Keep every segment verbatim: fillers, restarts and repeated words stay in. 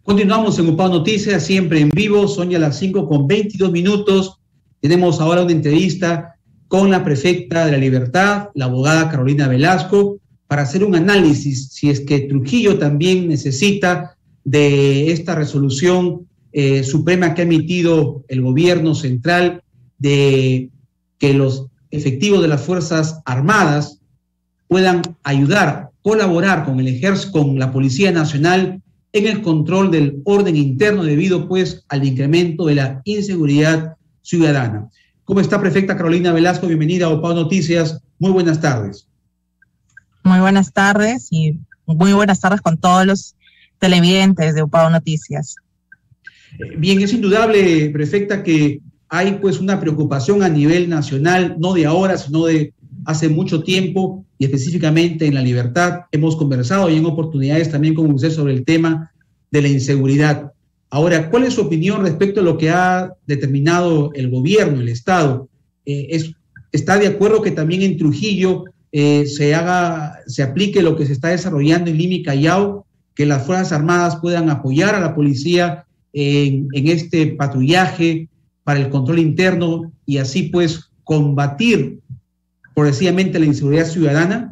Continuamos en UPAO Noticias, siempre en vivo, son ya las cinco con veintidós minutos. Tenemos ahora una entrevista con la prefecta de la Libertad, la abogada Carolina Velasco, para hacer un análisis si es que Trujillo también necesita de esta resolución eh, suprema que ha emitido el gobierno central de que los efectivos de las Fuerzas Armadas puedan ayudar, colaborar con el ejército, con la Policía Nacional en el control del orden interno debido pues al incremento de la inseguridad ciudadana. ¿Cómo está, prefecta Carolina Velasco? Bienvenida a UPAO Noticias. Muy buenas tardes. Muy buenas tardes y muy buenas tardes con todos los televidentes de UPAO Noticias. Bien, es indudable, prefecta, que hay pues una preocupación a nivel nacional, no de ahora, sino de hace mucho tiempo, y específicamente en La Libertad. Hemos conversado y en oportunidades también con usted sobre el tema de la inseguridad. Ahora, ¿cuál es su opinión respecto a lo que ha determinado el gobierno, el Estado? Eh, es, ¿Está de acuerdo que también en Trujillo eh, se haga, se aplique lo que se está desarrollando en Lima y Callao, que las Fuerzas Armadas puedan apoyar a la policía en, en este patrullaje para el control interno y así pues combatir progresivamente la inseguridad ciudadana?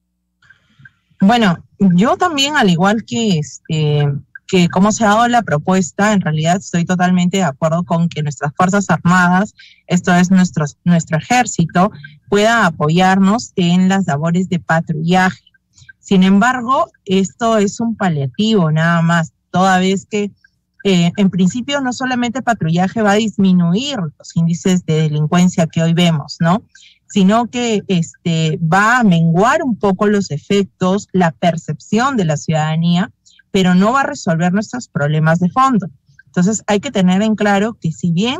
Bueno, yo también, al igual que este, que como se ha dado la propuesta, en realidad estoy totalmente de acuerdo con que nuestras Fuerzas Armadas, esto es nuestro, nuestro ejército, pueda apoyarnos en las labores de patrullaje. Sin embargo, esto es un paliativo nada más, toda vez que eh, en principio no solamente patrullaje va a disminuir los índices de delincuencia que hoy vemos, ¿no?, sino que este, va a menguar un poco los efectos, la percepción de la ciudadanía, pero no va a resolver nuestros problemas de fondo. Entonces hay que tener en claro que si bien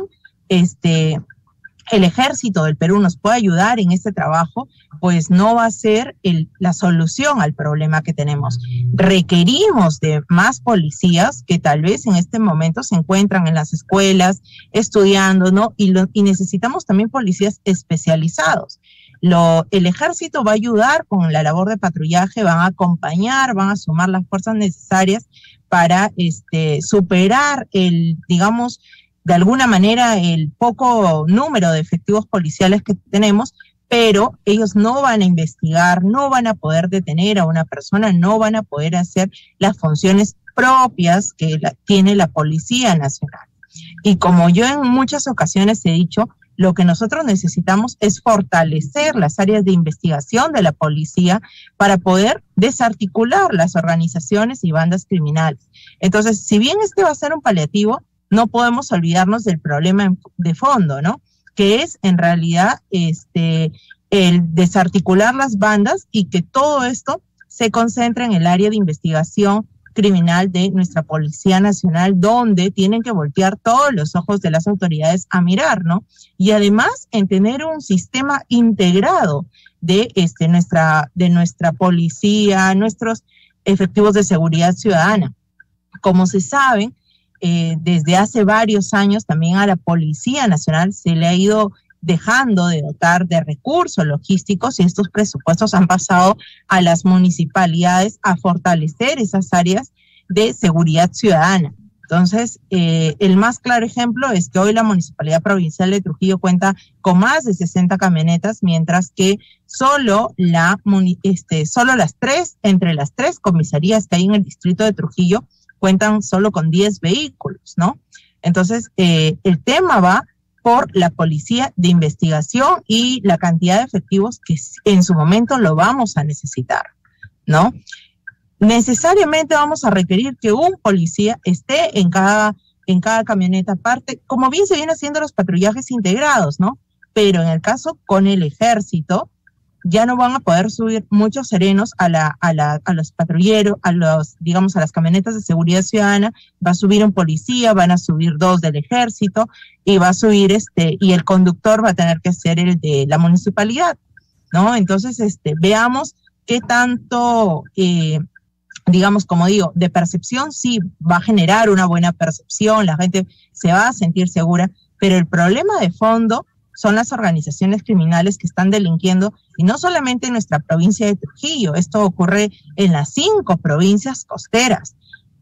este, el ejército del Perú nos puede ayudar en este trabajo, pues no va a ser el, la solución al problema que tenemos. Requerimos de más policías que tal vez en este momento se encuentran en las escuelas estudiando, ¿no? Y, lo, y necesitamos también policías especializados. Lo, el ejército va a ayudar con la labor de patrullaje, van a acompañar, van a sumar las fuerzas necesarias para este, superar el, digamos, de alguna manera el poco número de efectivos policiales que tenemos, pero ellos no van a investigar, no van a poder detener a una persona, no van a poder hacer las funciones propias que la, tiene la Policía Nacional. Y como yo en muchas ocasiones he dicho, lo que nosotros necesitamos es fortalecer las áreas de investigación de la policía para poder desarticular las organizaciones y bandas criminales. Entonces, si bien este va a ser un paliativo, no podemos olvidarnos del problema de fondo, ¿no?, que es en realidad este, el desarticular las bandas y que todo esto se concentra en el área de investigación criminal de nuestra Policía Nacional, donde tienen que voltear todos los ojos de las autoridades a mirar, ¿no? Y además en tener un sistema integrado de, este, nuestra, de nuestra policía, nuestros efectivos de seguridad ciudadana. Como se sabe, Eh, desde hace varios años también a la Policía Nacional se le ha ido dejando de dotar de recursos logísticos y estos presupuestos han pasado a las municipalidades a fortalecer esas áreas de seguridad ciudadana. Entonces, eh, el más claro ejemplo es que hoy la Municipalidad Provincial de Trujillo cuenta con más de sesenta camionetas, mientras que solo, la, este, solo las tres, entre las tres comisarías que hay en el distrito de Trujillo, cuentan solo con diez vehículos, ¿no? Entonces, eh, el tema va por la policía de investigación y la cantidad de efectivos que en su momento lo vamos a necesitar, ¿no? Necesariamente vamos a requerir que un policía esté en cada, en cada camioneta aparte, como bien se viene haciendo los patrullajes integrados, ¿no? Pero en el caso con el ejército, ya no van a poder subir muchos serenos a la, a la, a los patrulleros, a los, digamos, a las camionetas de seguridad ciudadana. Va a subir un policía, van a subir dos del ejército, y va a subir este, y el conductor va a tener que ser el de la municipalidad, ¿no? Entonces, este, veamos qué tanto, eh, digamos, como digo, de percepción sí va a generar una buena percepción, la gente se va a sentir segura, pero el problema de fondo son las organizaciones criminales que están delinquiendo, y no solamente en nuestra provincia de Trujillo, esto ocurre en las cinco provincias costeras.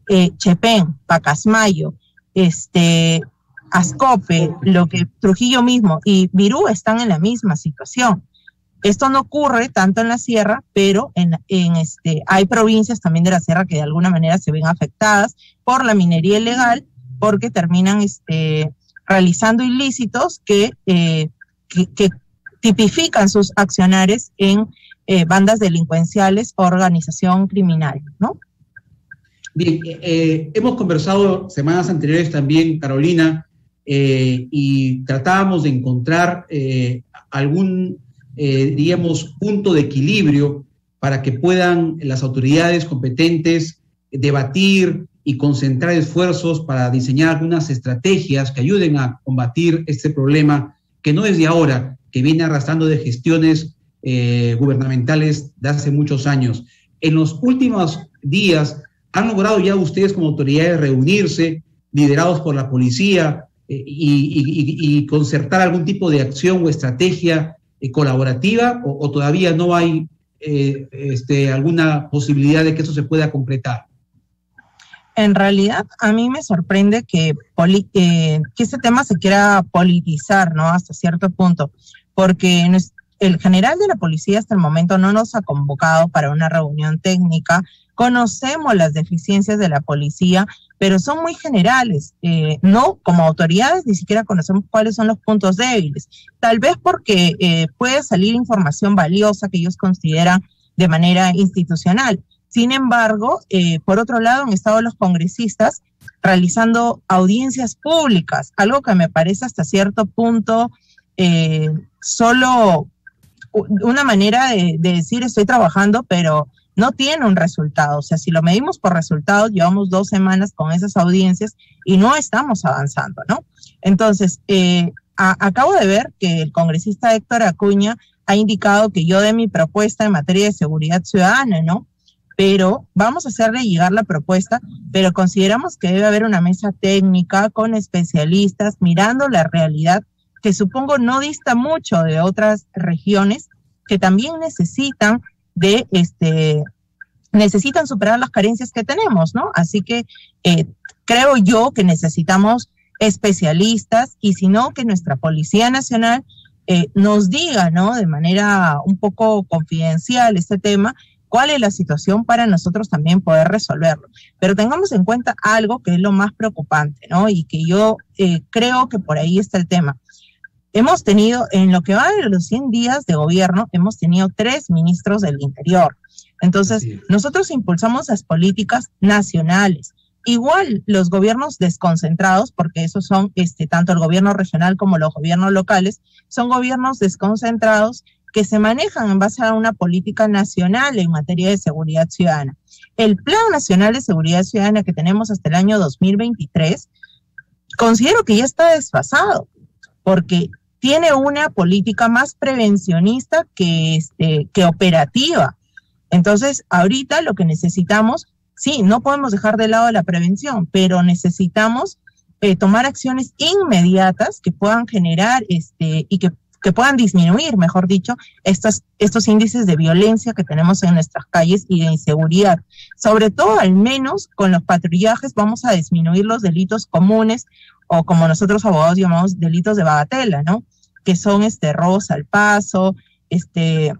eh, Chepén, Pacasmayo, este, Ascope, lo que Trujillo mismo y Virú están en la misma situación. Esto no ocurre tanto en la sierra, pero en, en este, hay provincias también de la sierra que de alguna manera se ven afectadas por la minería ilegal, porque terminan este, realizando ilícitos que, eh, que, que tipifican sus accionares en eh, bandas delincuenciales o organización criminal, ¿no? Bien, eh, hemos conversado semanas anteriores también, Carolina, eh, y tratábamos de encontrar eh, algún, eh, diríamos, punto de equilibrio para que puedan las autoridades competentes debatir y concentrar esfuerzos para diseñar algunas estrategias que ayuden a combatir este problema que no es de ahora, que viene arrastrando de gestiones eh, gubernamentales de hace muchos años. En los últimos días, ¿han logrado ya ustedes como autoridades reunirse, liderados por la policía, eh, y, y, y concertar algún tipo de acción o estrategia eh, colaborativa, o, o todavía no hay eh, este, alguna posibilidad de que eso se pueda concretar? En realidad, a mí me sorprende que, poli, eh, que este tema se quiera politizar, ¿no? Hasta cierto punto, porque el general de la policía hasta el momento no nos ha convocado para una reunión técnica. Conocemos las deficiencias de la policía, pero son muy generales. Eh, no, como autoridades ni siquiera conocemos cuáles son los puntos débiles. Tal vez porque eh, puede salir información valiosa que ellos consideran de manera institucional. Sin embargo, eh, por otro lado, han estado los congresistas realizando audiencias públicas, algo que me parece hasta cierto punto eh, solo una manera de, de decir estoy trabajando, pero no tiene un resultado. O sea, si lo medimos por resultados, llevamos dos semanas con esas audiencias y no estamos avanzando, ¿no? Entonces, eh, a, acabo de ver que el congresista Héctor Acuña ha indicado que yo dé mi propuesta en materia de seguridad ciudadana, ¿no? Pero vamos a hacerle llegar la propuesta, pero consideramos que debe haber una mesa técnica con especialistas mirando la realidad, que supongo no dista mucho de otras regiones que también necesitan de este necesitan superar las carencias que tenemos, ¿no? Así que eh, creo yo que necesitamos especialistas, y si no, que nuestra Policía Nacional eh, nos diga, ¿no? De manera un poco confidencial este tema, cuál es la situación para nosotros también poder resolverlo. Pero tengamos en cuenta algo que es lo más preocupante, ¿no? Y que yo eh, creo que por ahí está el tema. Hemos tenido, en lo que va de los cien días de gobierno, hemos tenido tres ministros del Interior. Entonces, nosotros impulsamos las políticas nacionales. Igual los gobiernos desconcentrados, porque esos son este, tanto el gobierno regional como los gobiernos locales, son gobiernos desconcentrados que se manejan en base a una política nacional en materia de seguridad ciudadana. El Plan Nacional de Seguridad Ciudadana que tenemos hasta el año dos mil veintitrés, considero que ya está desfasado, porque tiene una política más prevencionista que, este, que operativa. Entonces, ahorita lo que necesitamos, sí, no podemos dejar de lado la prevención, pero necesitamos eh, tomar acciones inmediatas que puedan generar este, y que, que puedan disminuir, mejor dicho, estos, estos índices de violencia que tenemos en nuestras calles y de inseguridad. Sobre todo, al menos con los patrullajes vamos a disminuir los delitos comunes, o como nosotros abogados llamamos delitos de bagatela, ¿no? Que son este robos al paso, este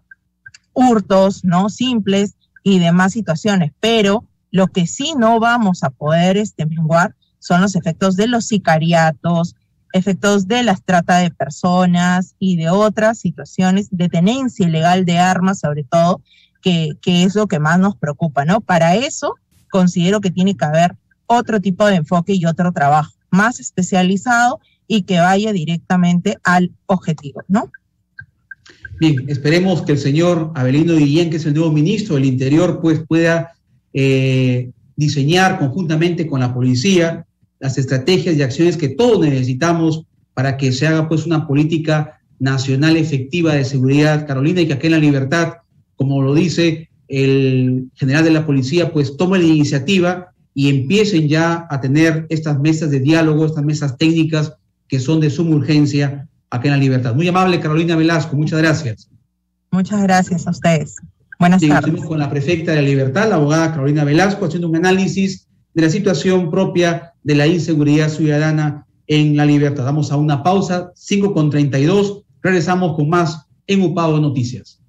hurtos, ¿no? Simples y demás situaciones. Pero lo que sí no vamos a poder este, menguar son los efectos de los sicariatos, efectos de la trata de personas y de otras situaciones de tenencia ilegal de armas, sobre todo, que, que es lo que más nos preocupa, ¿no? Para eso considero que tiene que haber otro tipo de enfoque y otro trabajo más especializado y que vaya directamente al objetivo, ¿no? Bien, esperemos que el señor Avelino Guillén, que es el nuevo ministro del Interior, pues pueda eh, diseñar conjuntamente con la policía las estrategias y acciones que todos necesitamos para que se haga pues una política nacional efectiva de seguridad, Carolina, y que aquí en La Libertad, como lo dice el general de la policía, pues tome la iniciativa y empiecen ya a tener estas mesas de diálogo, estas mesas técnicas que son de suma urgencia acá en La Libertad. Muy amable, Carolina Velasco, muchas gracias. Muchas gracias a ustedes. Buenas sí, tardes. Estuvimos con la prefecta de La Libertad, la abogada Carolina Velasco, haciendo un análisis de la situación propia de la inseguridad ciudadana en La Libertad. Vamos a una pausa, cinco con treinta y dos, regresamos con más en Upavo Noticias.